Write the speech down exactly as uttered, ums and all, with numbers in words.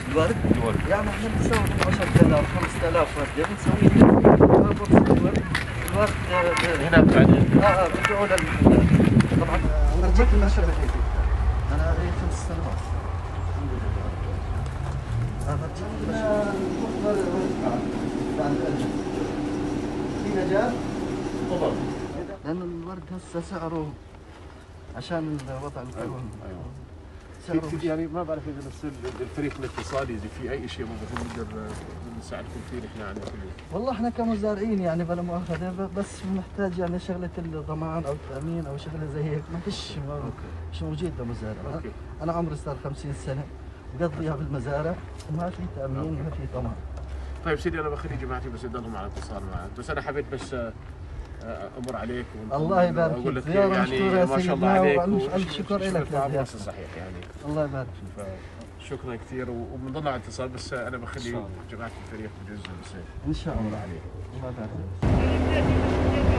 الورد؟ الورد يعني احنا بنسوي عشرة آلاف خمسة آلاف وردة بنسوي لهم بورصة الورد. الورد هنا بعدين اه اه بنبيعوا للمحلات. طبعا ارجيك المشروع بحيث انا لي خمس سنوات. الحمد لله. انا ارجيك المشروع في مجال؟ تفضل. لأن الورد هسه سعره عشان الوضع القانوني. ايوه سعره في يعني ما بعرف اذا بس الفريق الاقتصادي اذا في اي شيء ممكن نقدر نساعدكم فيه نحن عندنا كله. والله احنا كمزارعين يعني بلا مؤاخذة بس بنحتاج يعني شغلة الضمان أو التأمين أو شغلة زي هيك ما فيش مش موجود لمزارع. اوكي. أنا عمري صار خمسين سنة بقضيها بالمزارع وما في تأمين وما في ضمان. طيب سيدي انا بخلي جماعتي بس يضلهم على اتصال معك، بس انا حبيت بس امر عليك الله يبارك فيك. واقول لك زيارة يعني مشكورة يا ما شاء الله سيدنا عليك وألف شكر لك يا صحيح يعني. الله يبارك فيك. شكرا كثير وبنضل على اتصال بس انا بخلي جماعه الفريق بجوز بس ان شاء الله عليك. الله يبارك فيك.